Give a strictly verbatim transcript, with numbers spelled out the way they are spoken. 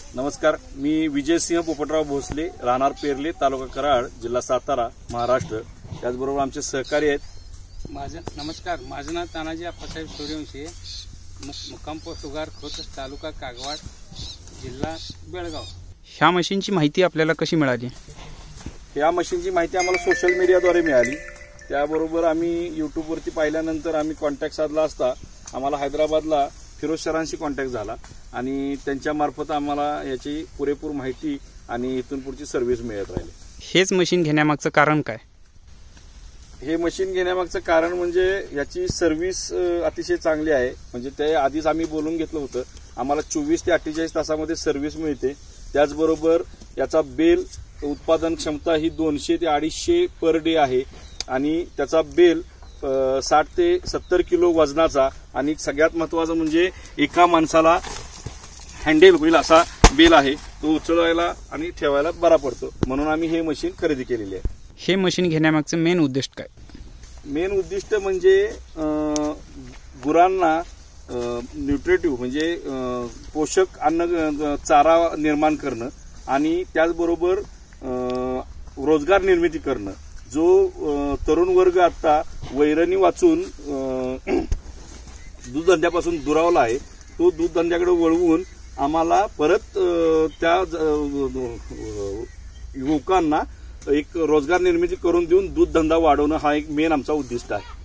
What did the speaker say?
नमस्कार, मी विजयसिंह पोपटराव भोसले, राहणार पेरले, तालुका कराड, जिल्हा सातारा, महाराष्ट्र. त्याचबरोबर आमचे सहकारी आहेत. माझं नमस्कार, माझं नाव तानाजी आप्पासाहेब सूर्यवंशी, मुक्काम पोस्ट उगार, खोत, तालुका कागवाड, जिल्हा बेळगाव. ह्या मशीनची माहिती आपल्याला कशी मिळाली? या मशीनची माहिती आम्हाला सोशल मीडियाद्वारे मिळाली. त्याबरोबर आम्ही यूट्यूबवरती पाहिल्यानंतर आम्ही कॉन्टॅक्ट साधला असता आम्हाला हैदराबादला फिरोज सरांशी कॉन्टॅक्ट झाला आणि त्यांच्यामार्फत आम्हाला याची पुरेपूर माहिती आणि इथून पुढची सर्व्हिस मिळत राहिली. हेच मशीन घेण्यामागचं कारण काय? हे मशीन घेण्यामागचं कारण म्हणजे याची सर्व्हिस अतिशय चांगली आहे. म्हणजे ते आधीच आम्ही बोलून घेतलं होतं, आम्हाला चोवीस ते अठ्ठेचाळीस तासामध्ये सर्व्हिस मिळते. त्याचबरोबर याचा बेल उत्पादन क्षमता ही दोनशे ते अडीचशे पर डे आहे आणि त्याचा बेल साठ ते सत्तर किलो वजनाचा आणि सगळ्यात महत्त्वाचं म्हणजे एका माणसाला हँडल होईल असा बेल आहे. तो उचलवायला आणि ठेवायला बरा पडतो, म्हणून आम्ही हे मशीन खरेदी केलेली आहे. हे मशीन घेण्यामागचं मेन उद्दिष्ट काय? मेन उद्दिष्ट म्हणजे गुरांना न्यूट्रिटिव्ह म्हणजे पोषक अन्न चारा निर्माण करणं आणि त्याचबरोबर रोजगार निर्मिती करणं. जो तरुण वर्ग आता वैरणी वाचून दूधधंद्यापासून दुरावला आहे, तो दूधधंद्याकडे वळवून आम्हाला परत त्या युवकांना एक रोजगार निर्मिती करून देऊन दूधधंदा वाढवणं हा एक मेन आमचा उद्दिष्ट आहे.